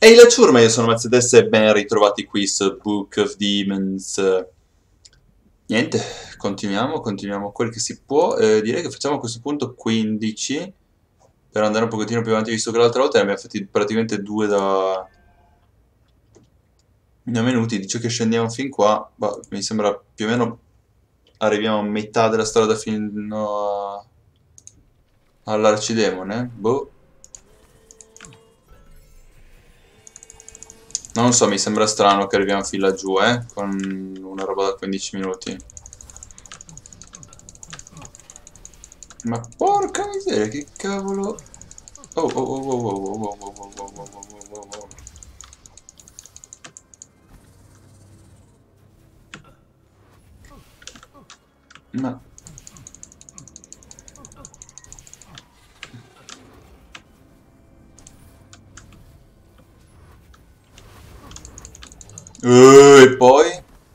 Ehi la ciurma, io sono Mercedes e ben ritrovati qui su Book of Demons. Niente, continuiamo quel che si può. Direi che facciamo a questo punto 15 per andare un pochettino più avanti, visto che l'altra volta ne abbiamo fatti praticamente due da minuti. Dice che scendiamo fin qua, ma mi sembra più o meno arriviamo a metà della strada fino all'arcidemone. Boh. Non lo so, mi sembra strano che arriviamo fin laggiù, con una roba da 15 minuti. Ma porca miseria, che cavolo... Oh, oh, oh, oh, oh, oh, oh, oh, oh, oh, oh, oh, oh, oh. Ma... E poi?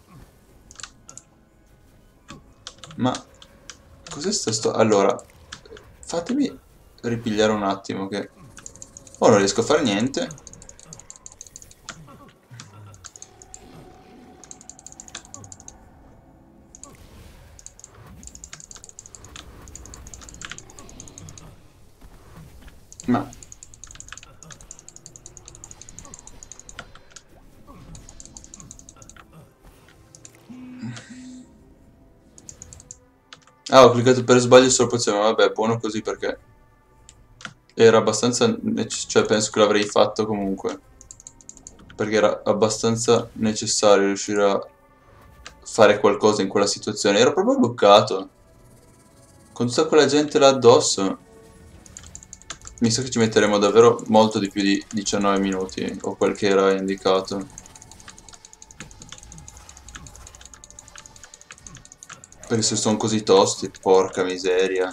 Ma... Cos'è sto... Allora... Fatemi ripigliare un attimo che... Oh, non riesco a fare niente. Ma... Ah, ho cliccato per sbaglio sulla pozione, vabbè, buono così perché... Era abbastanza... Cioè, penso che l'avrei fatto comunque. Perché era abbastanza necessario riuscire a fare qualcosa in quella situazione. Ero proprio bloccato. Con tutta quella gente là addosso. Mi sa che ci metteremo davvero molto di più di 19 minuti, o quel che era indicato. Perché se sono così tosti, porca miseria.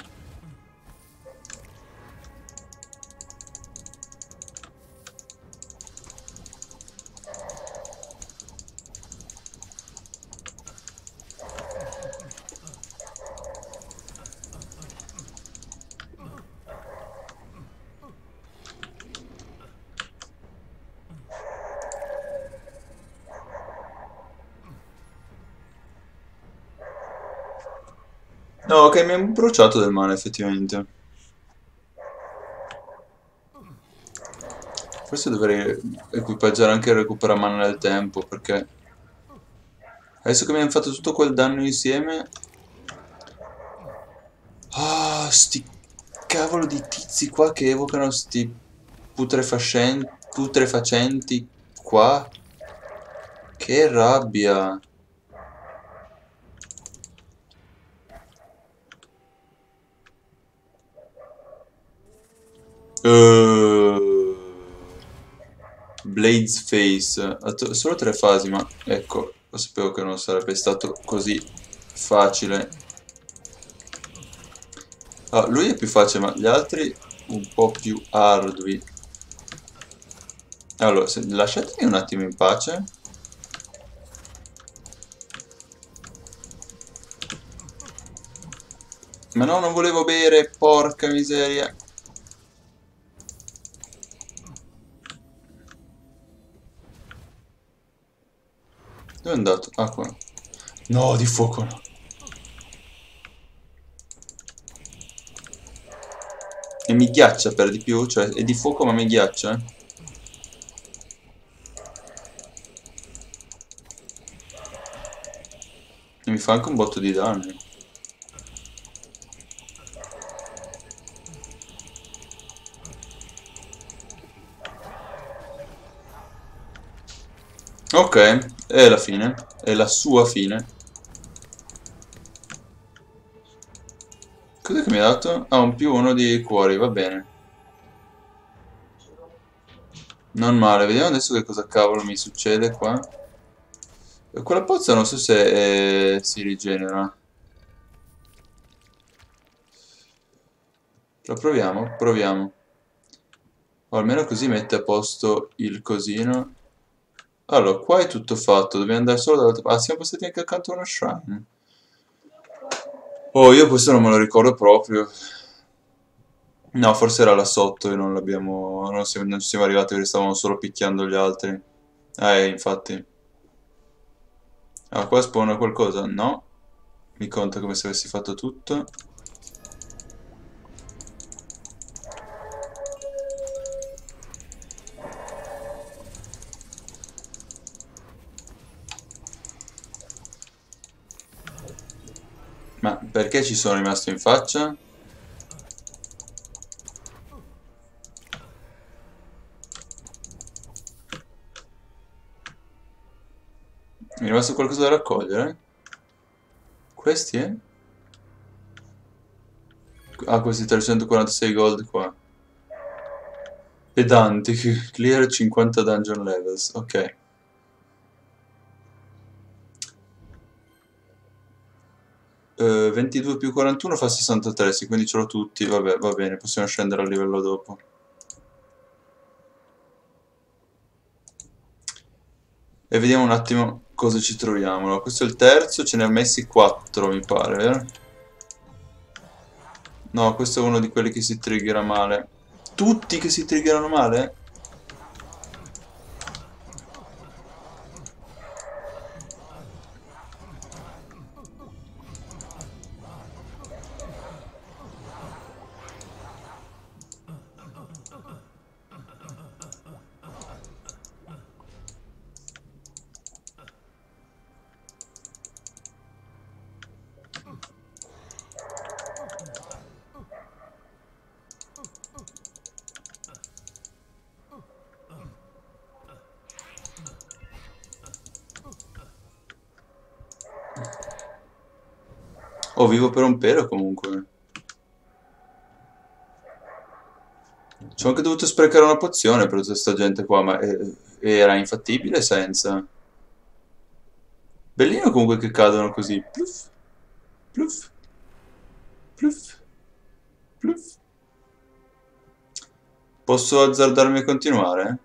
No, ok, mi ha bruciato del male, effettivamente. Forse dovrei equipaggiare anche il recupera mana nel tempo, perché... Adesso che mi hanno fatto tutto quel danno insieme... Ah, sti cavolo di tizi qua che evocano sti putrefacenti qua. Che rabbia. Uh, Blade's Face. Solo tre fasi, ma ecco, lo sapevo che non sarebbe stato così facile. Ah, lui è più facile, ma gli altri un po' più ardui. Allora, lasciatemi un attimo in pace. Ma no, non volevo bere, porca miseria. Dove è andato? Ah, qua. No, di fuoco no. E mi ghiaccia per di più, cioè è di fuoco ma mi ghiaccia. E mi fa anche un botto di danni. Ok, è la fine. È la sua fine. Cos'è che mi ha dato? Ah, un più uno di cuori, va bene. Non male, vediamo adesso che cosa cavolo mi succede qua. Quella pozza non so se si rigenera. Lo proviamo? Proviamo. O almeno così mette a posto il cosino. Allora, qua è tutto fatto, dobbiamo andare solo dall'altra parte. Ah, siamo passati anche accanto a uno shrine. Oh, io questo non me lo ricordo proprio. No, forse era là sotto e non l'abbiamo... non ci siamo arrivati perché stavamo solo picchiando gli altri. Infatti. Ah, qua spawna qualcosa? No. Mi conta come se avessi fatto tutto. Ma perché ci sono rimasto in faccia? Mi è rimasto qualcosa da raccogliere? Questi, eh? Ah, questi 346 gold qua. Pedantic, clear 50 dungeon levels, ok. 22 più 41 fa 63, sì, quindi ce l'ho tutti, vabbè, va bene, possiamo scendere al livello dopo. E vediamo un attimo cosa ci troviamo. Allora, questo è il terzo, ce ne ha messi 4, mi pare, vero? No, questo è uno di quelli che si triggera male. Tutti che si triggerano male? Oh, vivo per un pelo comunque. Ci ho anche dovuto sprecare una pozione per tutta sta gente qua, ma era infattibile senza. Bellino comunque che cadono così. Pluff, pluff, pluff, pluff. Posso azzardarmi a continuare?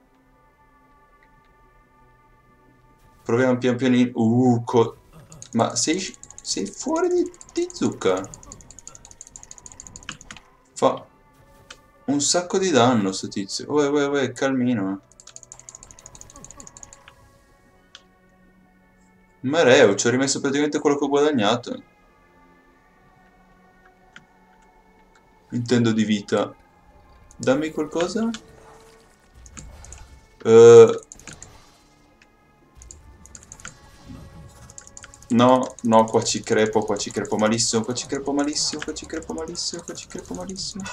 Proviamo pian pianino. Ma sei fuori di zucca. Fa un sacco di danno sto tizio. Uè, calmino. Mareo, ci ho rimesso praticamente quello che ho guadagnato. Intendo di vita. Dammi qualcosa? Eh, no, no, qua ci crepo malissimo, qua ci crepo malissimo, qua ci crepo malissimo, qua ci crepo malissimo.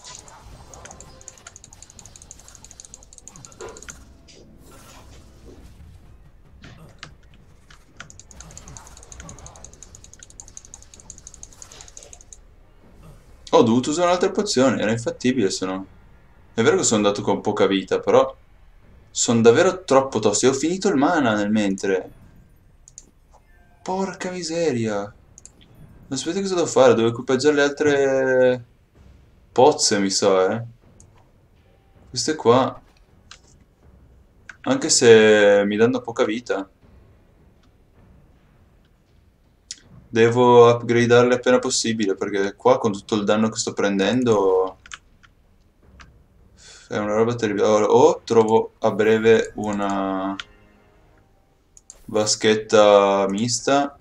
Ho dovuto usare un'altra pozione, era infattibile se no. È vero che sono andato con poca vita, però sono davvero troppo tosti. Ho finito il mana nel mentre. Porca miseria. Non sapete cosa devo fare? Devo equipaggiare le altre pozze, mi sa, eh. Queste qua. Anche se mi danno poca vita. Devo upgradarle appena possibile, perché qua con tutto il danno che sto prendendo è una roba terribile. O trovo a breve una vaschetta mista.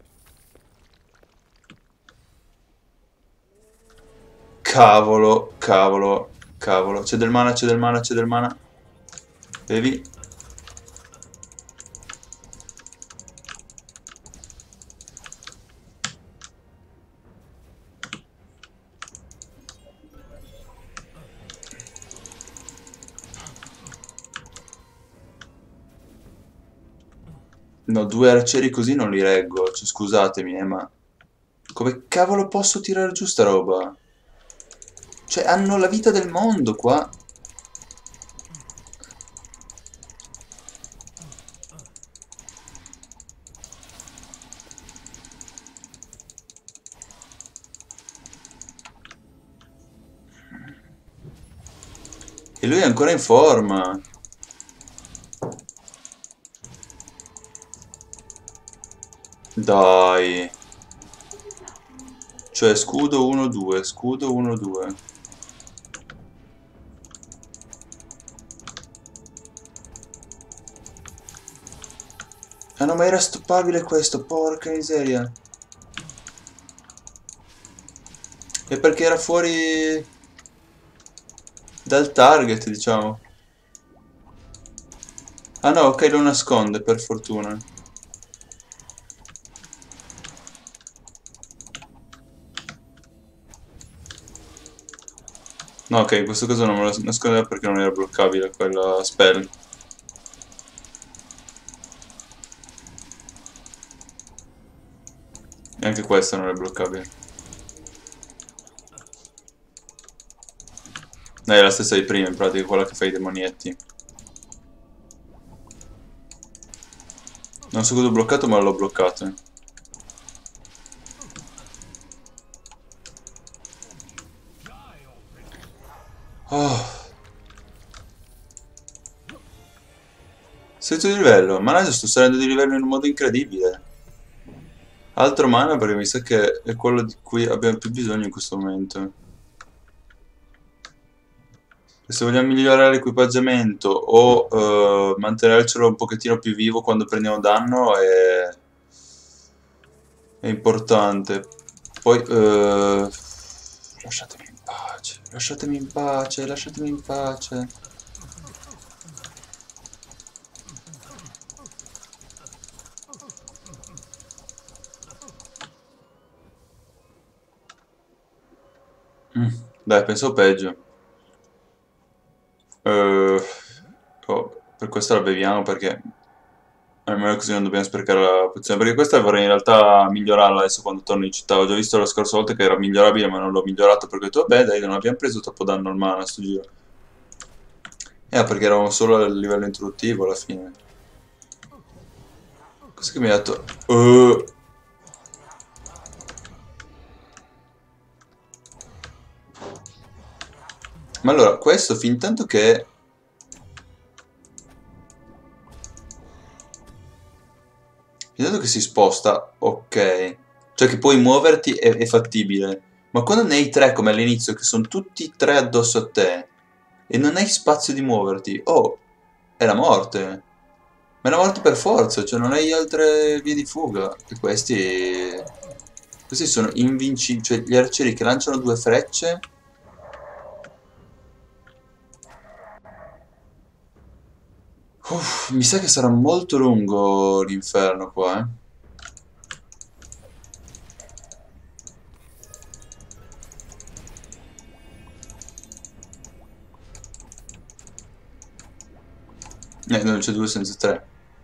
Cavolo, cavolo, cavolo. C'è del mana, c'è del mana, c'è del mana. Bevi. No, due arcieri così non li reggo. Cioè, scusatemi, ma... Come cavolo posso tirare giù sta roba? Cioè, hanno la vita del mondo qua. E lui è ancora in forma. Dai. Cioè, scudo 1-2, scudo 1-2. Ah no, ma era stoppabile questo, porca miseria. E perché era fuori dal target, diciamo. Ah no, ok, lo nasconde, per fortuna. No, ok, in questo caso non me lo nascondeva perché non era bloccabile quella spell. E anche questa non è bloccabile. È la stessa di prima, in pratica, quella che fa i demonietti. Non so cosa ho bloccato, ma l'ho bloccato. Oh, salito di livello. Mannaggia, sto salendo di livello in un modo incredibile. Altro mana perché mi sa che è quello di cui abbiamo più bisogno in questo momento. E se vogliamo migliorare l'equipaggiamento o mantenercelo un pochettino più vivo quando prendiamo danno è importante. Poi, lasciatemi in pace, lasciatemi in pace, lasciatemi in pace. Dai, pensavo peggio. Eh, per questo la beviamo perché almeno così non dobbiamo sprecare la pozione. Perché questa vorrei in realtà migliorarla adesso quando torno in città. Ho già visto la scorsa volta che era migliorabile, ma non l'ho migliorato perché ho detto, vabbè, dai, non abbiamo preso troppo danno al mana sto giro. Perché eravamo solo a livello introduttivo alla fine. Cos'è che mi ha detto? Ma allora, questo fin tanto che... Fin tanto che si sposta, ok. Cioè che puoi muoverti è fattibile. Ma quando ne hai tre come all'inizio, che sono tutti tre addosso a te, e non hai spazio di muoverti, oh, è la morte. Ma è la morte per forza, cioè non hai altre vie di fuga. E questi sono invincibili, cioè gli arcieri che lanciano due frecce. Mi sa che sarà molto lungo l'inferno qua, eh. Non c'è due senza tre.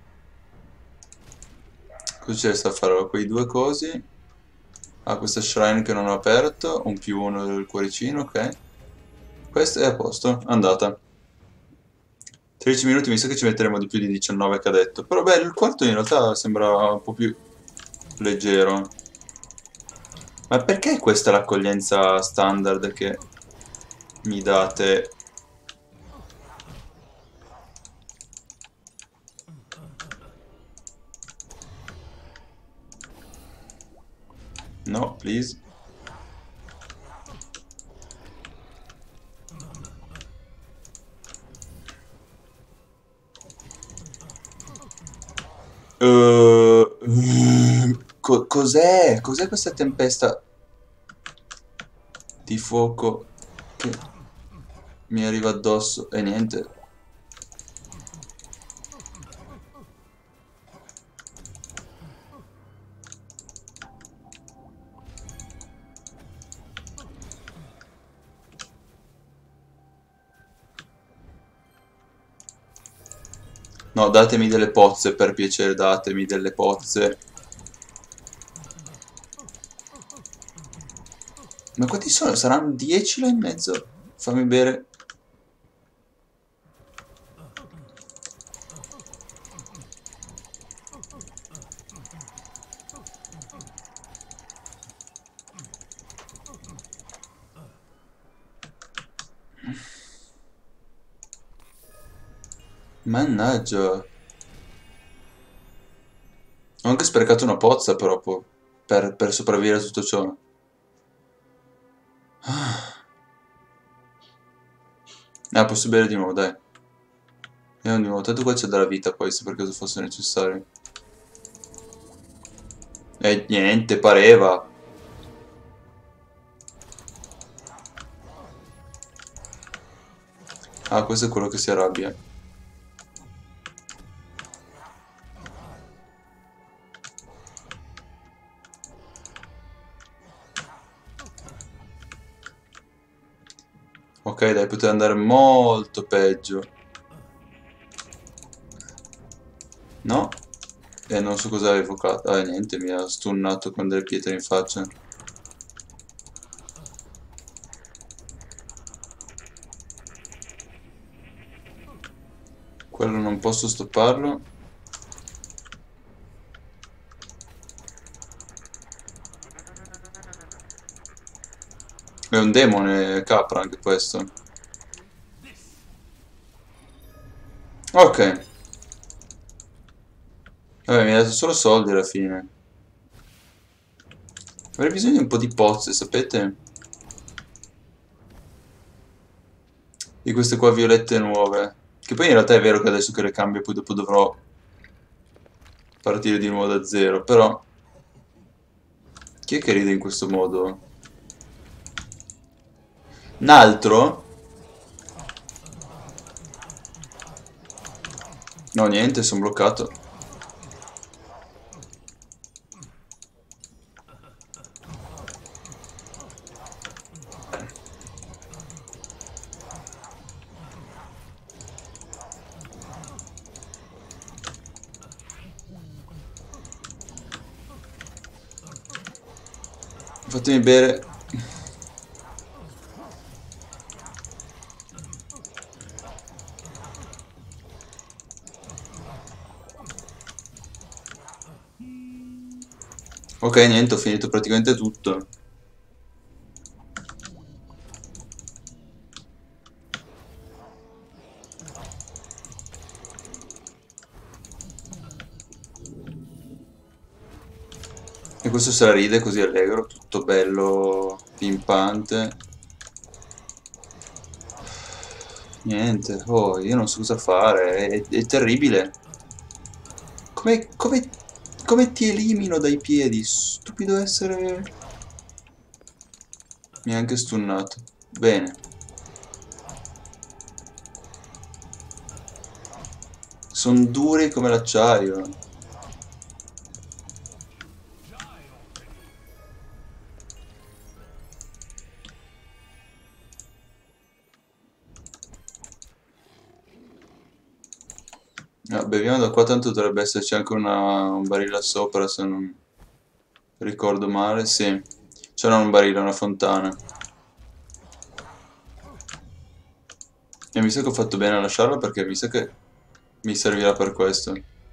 Cosa c'è da fare? Ho quei due cosi. Ah, questa shrine che non ho aperto. Un più uno del cuoricino, ok. Questo è a posto, andata. 13 minuti, mi sa che ci metteremo di più di 19 che ha detto. Però beh, il quarto in realtà sembra un po' più leggero. Ma perché questa è l'accoglienza standard che mi date? No, please. Cos'è? Cos'è questa tempesta di fuoco che mi arriva addosso? E niente. No, datemi delle pozze per piacere, datemi delle pozze. Ma quanti sono? Saranno 10 là in mezzo? Fammi bere. Mannaggia. Ho anche sprecato una pozza però per sopravvivere a tutto ciò. Posso bere di nuovo, dai. Andiamo di nuovo. Tanto qua c'è della vita poi, se per caso fosse necessario. E niente, pareva. Ah, questo è quello che si arrabbia. Ok, dai, poteva andare molto peggio. No? E non so cosa ha evocato. Ah, niente, mi ha stunnato con delle pietre in faccia. Quello non posso stopparlo. È un demone capra anche questo. Ok. Vabbè, mi ha dato solo soldi alla fine. Avrei bisogno di un po' di pozze, sapete? Di queste qua violette nuove. Che poi in realtà è vero che adesso che le cambio poi dopo dovrò partire di nuovo da zero. Però chi è che ride in questo modo? Un altro? No, niente, sono bloccato. Fatemi bere. Ok, niente, ho finito praticamente tutto. E questo se la ride così allegro, tutto bello, pimpante. Niente, oh, io non so cosa fare, è terribile. Come, come, come ti elimino dai piedi? Stupido essere... Mi ha anche stunnato. Bene. Sono duri come l'acciaio. Ah, beviamo da qua, tanto dovrebbe esserci anche un barile sopra, se non ricordo male. Sì, c'è non un barile, una fontana. E mi sa che ho fatto bene a lasciarlo perché mi sa che mi servirà per questo.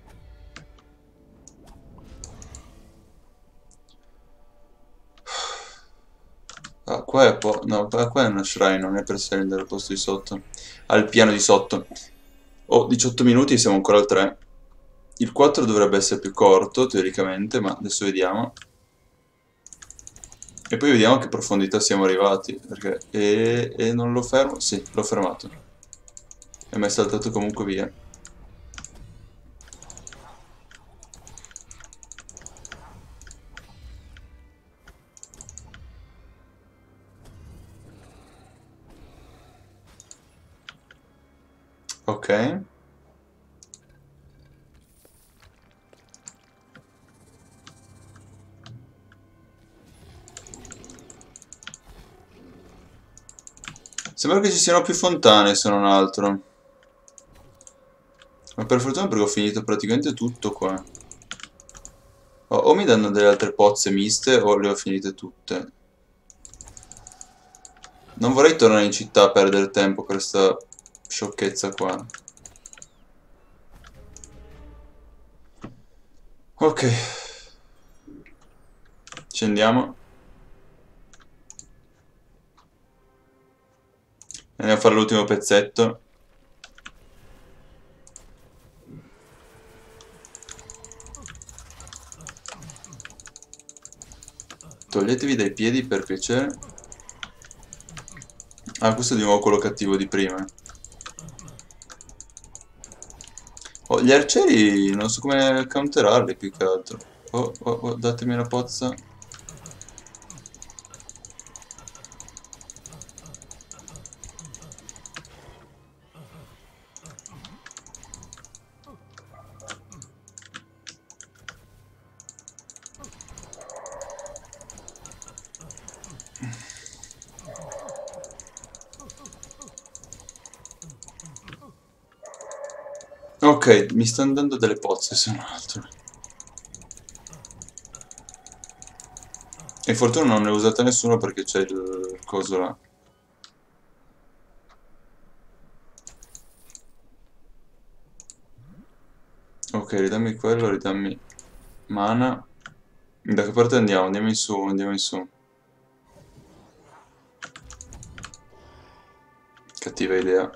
Ah, qua è no, qua è una shrine, non è per scendere al posto di sotto. Al piano di sotto. Ho 18 minuti e siamo ancora al 3. Il 4 dovrebbe essere più corto, teoricamente, ma adesso vediamo. E poi vediamo a che profondità siamo arrivati. Perché... E non lo fermo? Sì, l'ho fermato. E mi è saltato comunque via. Ok. Sembra che ci siano più fontane se non altro. Ma per fortuna perché ho finito praticamente tutto qua. O mi danno delle altre pozze miste o le ho finite tutte. Non vorrei tornare in città a perdere tempo per questa sciocchezza qua. Ok. Scendiamo. Andiamo a fare l'ultimo pezzetto. Toglietevi dai piedi per piacere. Ah, questo è di nuovo quello cattivo di prima. Oh, gli arcieri non so come counterarli più che altro. Oh, oh, oh, datemi la pozza. Ok, mi stanno dando delle pozze se non altro. E fortuna non ne ho usata nessuno perché c'è il coso là. Ok, ridammi quello, ridammi mana. Da che parte andiamo? Andiamo in su, andiamo in su. Cattiva idea.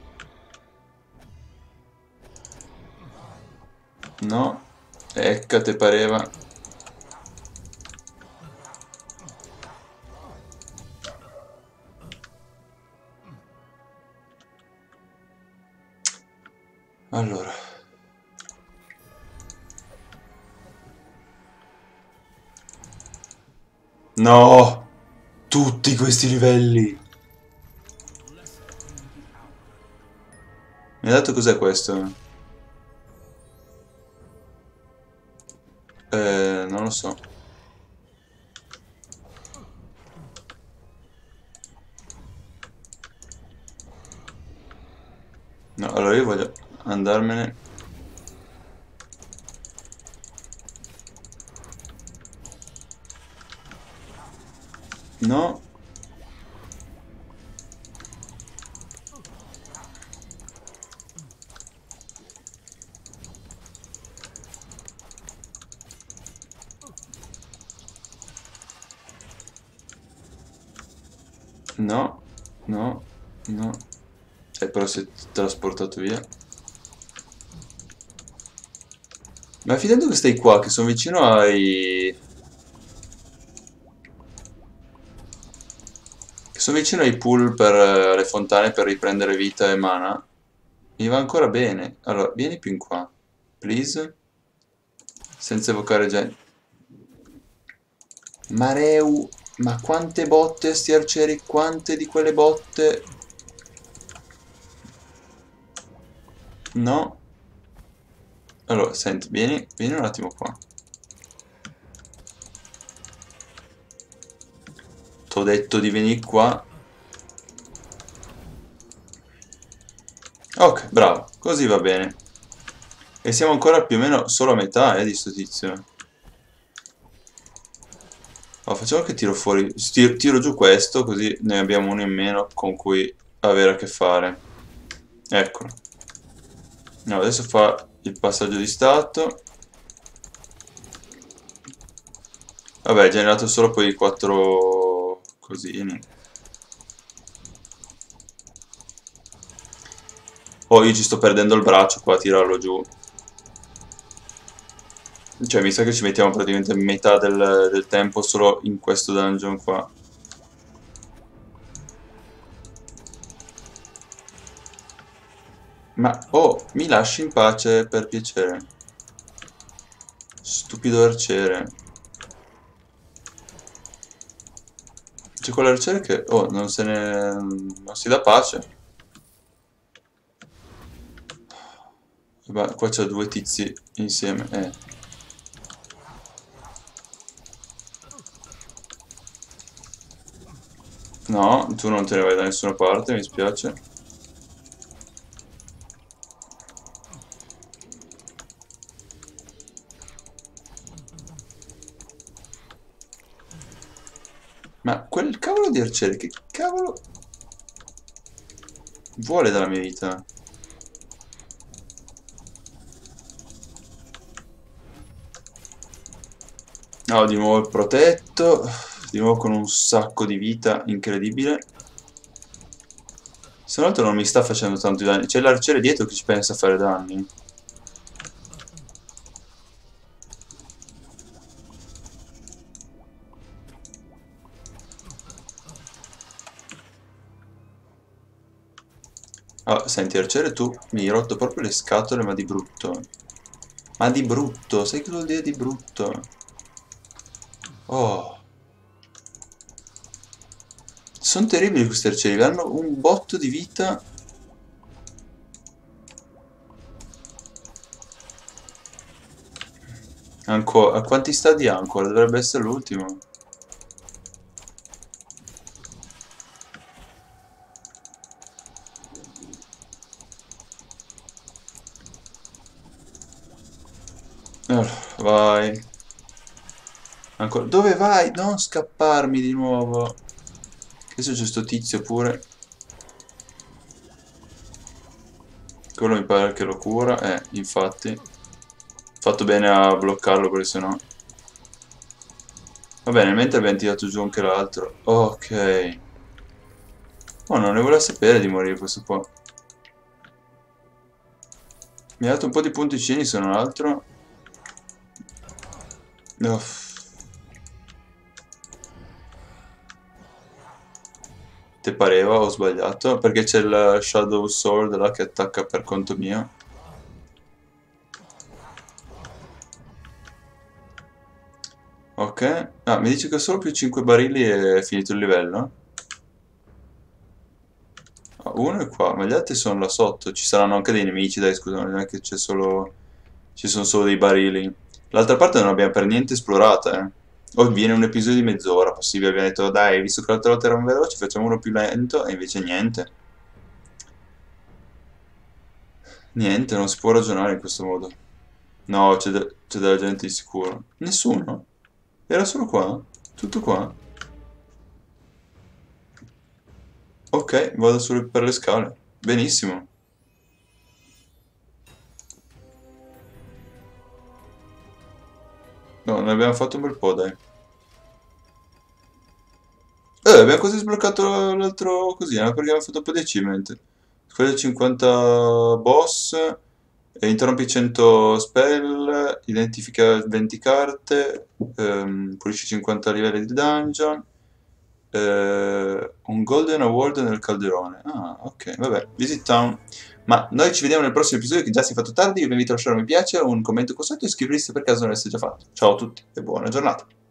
No. Ecca, te pareva. Allora. No! Tutti questi livelli! Mi ha detto cos'è questo? Non lo so. No, allora io voglio andarmene. No. No. No. No. Però si è trasportato via. Ma fidando che stai qua, che sono vicino ai... Che sono vicino ai pool per le fontane per riprendere vita e mana. Mi va ancora bene. Allora, vieni più in qua. Please. Senza evocare gente. Mareu. Ma quante botte sti arcieri? Quante di quelle botte? No. Allora, senti, vieni un attimo qua. T'ho detto di venire qua. Ok, bravo. Così va bene. E siamo ancora più o meno solo a metà, di sto tizio. Oh, facciamo che tiro fuori, tiro giù questo, così ne abbiamo uno in meno con cui avere a che fare. Eccolo. No, adesso fa il passaggio di stato. Vabbè, ha generato solo poi 4 cosini. Oh, io ci sto perdendo il braccio qua a tirarlo giù. Cioè, mi sa che ci mettiamo praticamente metà del tempo solo in questo dungeon qua. Ma, oh, mi lasci in pace per piacere. Stupido arciere. C'è quell'arciere che, oh, non se ne... non si dà pace. Ma qua c'ho due tizi insieme, No, tu non te ne vai da nessuna parte, mi spiace. Ma quel cavolo di arciere, che cavolo vuole dalla mia vita? No, di nuovo il protetto, di nuovo con un sacco di vita incredibile. Se non altro non mi sta facendo tanti danni. C'è l'arciere dietro che ci pensa a fare danni. Ah, senti, arciere, tu mi hai rotto proprio le scatole, ma di brutto. Ma di brutto, sai che vuol dire di brutto? Oh, sono terribili questi arcieri, hanno un botto di vita. Ancora, a quanti stadi ha ancora? Dovrebbe essere l'ultimo. Vai. Ancora. Dove vai? Non scapparmi di nuovo. Adesso c'è sto tizio pure. Quello mi pare che lo cura. Infatti. Fatto bene a bloccarlo perché sennò. Va bene, mentre abbiamo tirato giù anche l'altro. Ok. Oh, non ne voleva sapere di morire questo qua. Mi ha dato un po' di punticini se non altro. Uff. Te pareva? Ho sbagliato? Perché c'è il Shadow Sword là che attacca per conto mio. Ok. Ah, mi dice che solo più 5 barili è finito il livello? Ah, uno è qua, ma gli altri sono là sotto. Ci saranno anche dei nemici, dai, scusa, non è che c'è solo. Ci sono solo dei barili. L'altra parte non l'abbiamo per niente esplorata, eh. O viene un episodio di mezz'ora, possibile. Abbiamo detto, dai, visto che l'altra volta erano veloci, facciamo uno più lento, e invece niente. Niente, non si può ragionare in questo modo. No, c'è della gente di sicuro. Nessuno? Era solo qua? Tutto qua? Ok, vado solo per le scale. Benissimo. No, ne abbiamo fatto un bel po', dai. Abbiamo quasi sbloccato l'altro così, perché abbiamo fatto un po' di achievement. Squadra 50 boss, interrompi 100 spell, identifica 20 carte, pulisci 50 livelli di dungeon, un golden award nel calderone. Ah, ok, vabbè, visit town. Ma noi ci vediamo nel prossimo episodio che già si è fatto tardi, io vi invito a lasciare un mi piace, un commento costato e iscriversi per caso non l'avesse già fatto. Ciao a tutti e buona giornata.